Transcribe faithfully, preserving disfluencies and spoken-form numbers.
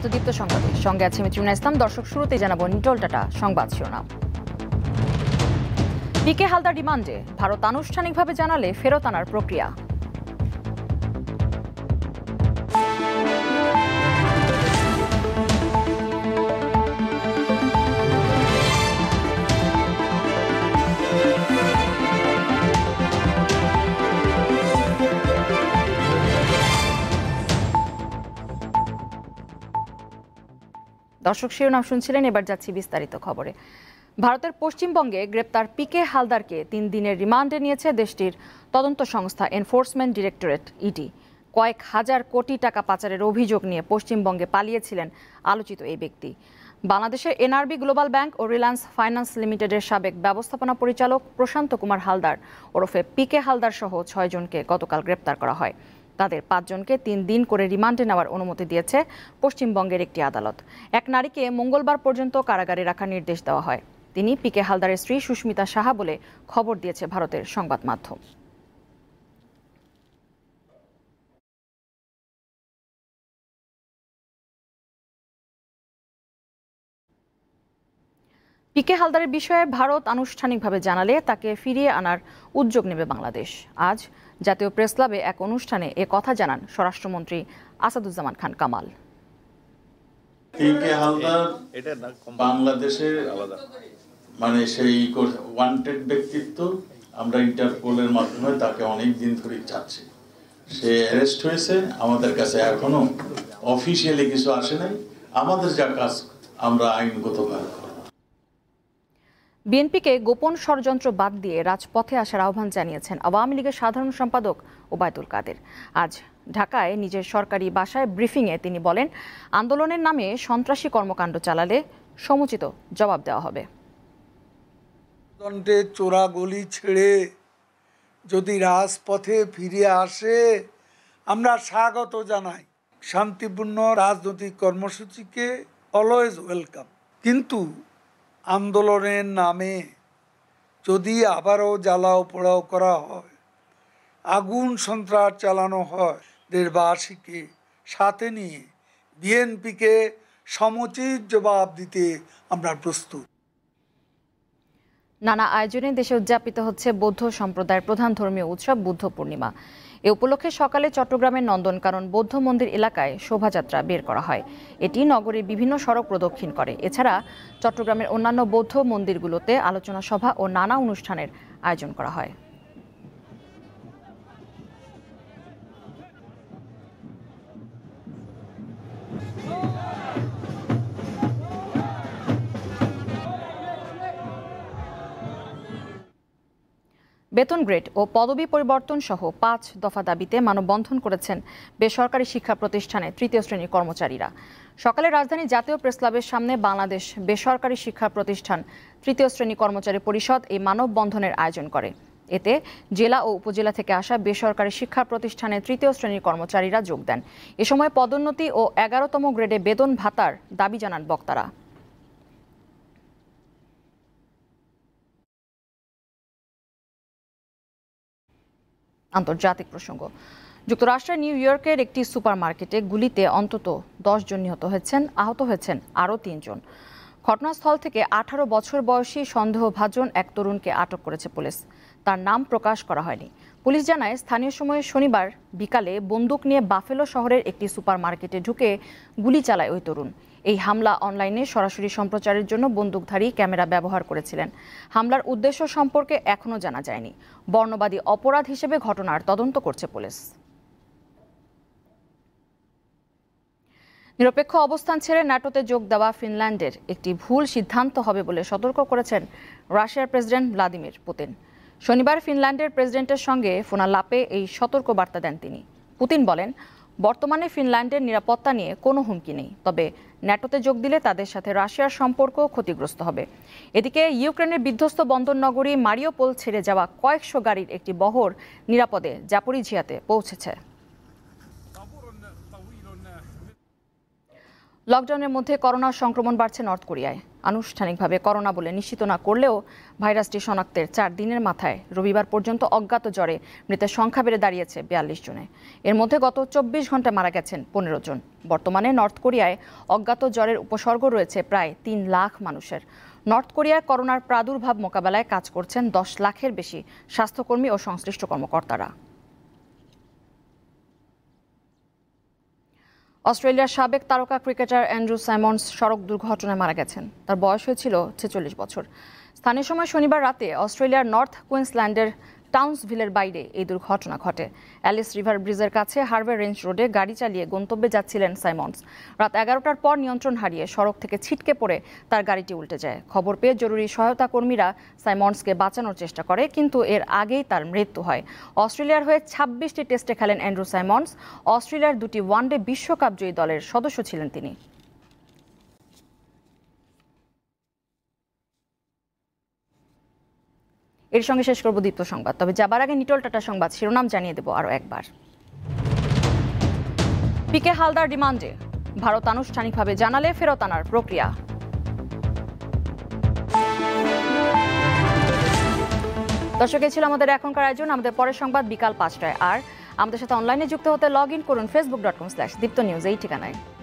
স্বাগত দীপ্ত সংবাদে। সঙ্গে আছে আমি ত্রিনা ইসলাম। দর্শক, শুরুতেই জানাবো নিটল টাটা সংবাদ শিরোনাম। পিকে হালদার রিমান্ডে, ভারত আনুষ্ঠানিকভাবে জানালে ফেরত আনার প্রক্রিয়া। দর্শক, শিরোনাম শুনছিলেন, এবার যাচ্ছি বিস্তারিত খবরে। ভারতের পশ্চিমবঙ্গে গ্রেপ্তার পিকে হালদারকে তিন দিনের রিমান্ডে নিয়েছে দেশটির তদন্ত সংস্থা এনফোর্সমেন্ট ডিরেক্টরেট ইডি। কয়েক হাজার কোটি টাকা পাচারের অভিযোগ নিয়ে পশ্চিমবঙ্গে পালিয়েছিলেন আলোচিত এই ব্যক্তি। বাংলাদেশের এনআরবি গ্লোবাল ব্যাংক ও রিলায়েন্স ফাইন্যান্স লিমিটেডের সাবেক ব্যবস্থাপনা পরিচালক প্রশান্ত কুমার হালদার ওরফে পিকে হালদার সহ ছয় জনকে গতকাল গ্রেপ্তার করা হয়। তাদের পাঁচজনকে তিন দিন করে রিমান্ডে নেওয়ার অনুমতি দিয়েছে পশ্চিমবঙ্গের একটি আদালত। এক নারীকে মঙ্গলবার পর্যন্ত কারাগারে রাখার নির্দেশ দেওয়া হয়। তিনি পিকে হালদারের স্ত্রী সুস্মিতা সাহা বলে খবর দিয়েছে ভারতের সংবাদ মাধ্যম। পিকে হালদারের বিষয়ে ভারত আনুষ্ঠানিকভাবে জানালে তাকে ফিরিয়ে আনার উদ্যোগ নেবে বাংলাদেশ। আজ জাতীয় প্রেস ক্লাবে এক অনুষ্ঠানে এ কথা জানান স্বরাষ্ট্রমন্ত্রী আসাদুজ্জামান খান কামাল। পিকে হালদার বাংলাদেশের আলাদা মানে সেই ওয়ান্টেড ব্যক্তিত্ব। আমরা ইন্টারপোলের মাধ্যমে তাকে অনেক দিন ধরে চাচ্ছি। সে অ্যারেস্ট হয়েছে, আমাদের কাছে এখনো অফিসিয়ালি কিছু আসে নাই। আমাদের যা কাজ আমরা আইনগতভাবে করব। বিএনপিকে গোপন ষড়যন্ত্র বাদ দিয়ে রাজপথে আসার আহ্বান জানিয়েছেন আওয়ামী লীগের সাধারণ সম্পাদক ওবায়দুল কাদের। আজ ঢাকায় নিজের সরকারি বাসায় ব্রিফিংয়ে তিনি বলেন, আন্দোলনের নামে সন্ত্রাসী কর্মকাণ্ড চালালে সমুচিত জবাব দেওয়া হবে। চোরা গলি ছেড়ে যদি রাজপথে ফিরে আসে আমরা স্বাগত জানাই। শান্তিপূর্ণ রাজনৈতিক কর্মসূচিকে অলওয়েজ ওয়েলকাম। কিন্তু আন্দোলনের নামে যদি আবারও জ্বালাও পোড়াও করা হয়, আগুন সন্ত্রাস চালানো হয়, দেশবাসীকে সাথে নিয়ে বিএনপিকে সমুচিত জবাব দিতে আমরা প্রস্তুত। নানা আয়োজনে দেশে উদযাপিত হচ্ছে বৌদ্ধ সম্প্রদায়ের প্রধান ধর্মীয় উৎসব বুদ্ধ পূর্ণিমা। এ উপলক্ষে সকালে চট্টগ্রামের নন্দনকানন বৌদ্ধ মন্দির এলাকায় শোভাযাত্রা বের করা হয়। এটি নগরীর বিভিন্ন সড়ক প্রদক্ষিণ করে। এছাড়া চট্টগ্রামের অন্যান্য বৌদ্ধ মন্দিরগুলোতে আলোচনা সভা ও নানা অনুষ্ঠানের আয়োজন করা হয়। বেতন গ্রেড ও পদবি পরিবর্তন সহ পাঁচ দফা দাবিতে মানববন্ধন করেছেন বেসরকারি শিক্ষা প্রতিষ্ঠানে তৃতীয় শ্রেণীর কর্মচারীরা। সকালে রাজধানী জাতীয় প্রেস ক্লাবের সামনে বাংলাদেশ বেসরকারি শিক্ষা প্রতিষ্ঠান তৃতীয় শ্রেণী কর্মচারী পরিষদ এই মানববন্ধনের আয়োজন করে। এতে জেলা ও উপজেলা থেকে আসা বেসরকারি শিক্ষা প্রতিষ্ঠানের তৃতীয় শ্রেণীর কর্মচারীরা যোগ দেন। এ সময় পদোন্নতি ও এগারোতম গ্রেডে বেতন ভাতার দাবি জানান বক্তারা। আন্তর্জাতিক প্রসঙ্গ। যুক্তরাষ্ট্রের নিউ ইয়র্কের একটি সুপারমার্কেটে গুলিতে অন্তত দশ জন নিহত হয়েছেন, আহত হয়েছেন আরও তিনজন। ঘটনাস্থল থেকে আঠারো বছর বয়সী সন্দেহভাজন এক তরুণকে আটক করেছে পুলিশ। তার নাম প্রকাশ করা হয়নি। পুলিশ জানায়, স্থানীয় সময়ে শনিবার বিকালে বন্দুক নিয়ে বাফেলো শহরের একটি সুপারমার্কেটে ঢুকে গুলি চালায় ওই তরুণ। এই হামলা অনলাইনে সরাসরি সম্প্রচারের জন্য বন্দুকধারী ক্যামেরা ব্যবহার করেছিলেন। হামলার উদ্দেশ্য সম্পর্কে এখনও জানা যায়নি। বর্ণবাদী অপরাধ হিসেবে ঘটনার তদন্ত করছে পুলিশ। নিরপেক্ষ অবস্থান ছেড়ে ন্যাটোতে যোগ দেওয়া ফিনল্যান্ডের একটি ভুল সিদ্ধান্ত হবে বলে সতর্ক করেছেন রাশিয়ার প্রেসিডেন্ট ভ্লাদিমির পুতিন। শনিবার ফিনল্যান্ডের প্রেসিডেন্টের সঙ্গে ফোনালাপে এই সতর্ক বার্তা দেন তিনি। পুতিন বলেন, বর্তমানে ফিনল্যান্ডের নিরাপত্তা নিয়ে কোনো হুমকি নেই, তবে ন্যাটোতে যোগ দিলে তাদের সাথে রাশিয়ার সম্পর্ক ক্ষতিগ্রস্ত হবে। এদিকে ইউক্রেনের বিধ্বস্ত বন্দর নগরী মারিওপোল ছেড়ে যাওয়া কয়েকশো গাড়ির একটি বহর নিরাপদে জাপোরিঝিয়াতে পৌঁছেছে। লকডাউনের মধ্যে করোনার সংক্রমণ বাড়ছে নর্থ কোরিয়ায়। আনুষ্ঠানিকভাবে করোনা বলে নিশ্চিত না করলেও ভাইরাসটি শনাক্তের চার দিনের মাথায় রবিবার পর্যন্ত অজ্ঞাত জ্বরে মৃতের সংখ্যা বেড়ে দাঁড়িয়েছে বিয়াল্লিশ জনে। এর মধ্যে গত চব্বিশ ঘন্টায় মারা গেছেন পনেরো জন। বর্তমানে নর্থ কোরিয়ায় অজ্ঞাত জ্বরের উপসর্গ রয়েছে প্রায় তিন লাখ মানুষের। নর্থ কোরিয়ায় করোনার প্রাদুর্ভাব মোকাবেলায় কাজ করছেন দশ লাখের বেশি স্বাস্থ্যকর্মী ও সংশ্লিষ্ট কর্মকর্তারা। অস্ট্রেলিয়ার সাবেক তারকা ক্রিকেটার অ্যান্ড্রু সাইমন্স সড়ক দুর্ঘটনায় মারা গেছেন। তার বয়স হয়েছিল ছেচল্লিশ বছর। স্থানীয় সময় শনিবার রাতে অস্ট্রেলিয়ার নর্থ কুইন্সল্যান্ডের টাউন্সভিলের বাইরে এই দুর্ঘটনা ঘটে। অ্যালিস রিভার ব্রিজের কাছে হার্ভে রেঞ্জ রোডে গাড়ি চালিয়ে গন্তব্যে যাচ্ছিলেন সাইমন্স। রাত এগারোটার পর নিয়ন্ত্রণ হারিয়ে সড়ক থেকে ছিটকে পড়ে তার গাড়িটি উল্টে যায়। খবর পেয়ে জরুরি সহায়তা কর্মীরা সাইমন্সকে বাঁচানোর চেষ্টা করে, কিন্তু এর আগেই তার মৃত্যু হয়। অস্ট্রেলিয়ার হয়ে ছাব্বিশটি টেস্টে খেলেন অ্যান্ড্রু সাইমন্স। অস্ট্রেলিয়ার দুটি ওয়ানডে বিশ্বকাপ জয়ী দলের সদস্য ছিলেন তিনি। এর সঙ্গে শেষ করব দীপ্ত সংবাদ, তবে যাবার আগে নিটল টাটা সংবাদ শিরোনাম জানিয়ে দেব আরও একবার। পিকে হালদার রিমান্ডে, ভারত আনুষ্ঠানিকভাবে জানালে ফেরত আনার প্রক্রিয়া। দর্শক, এই ছিল আমাদের এখনকার আয়োজন। আমাদের পরের সংবাদ বিকাল পাঁচটায়। আর আমাদের সাথে অনলাইনে যুক্ত হতে লগ ইন করুন Facebook dot com slash Deepto news এই ঠিকানায়।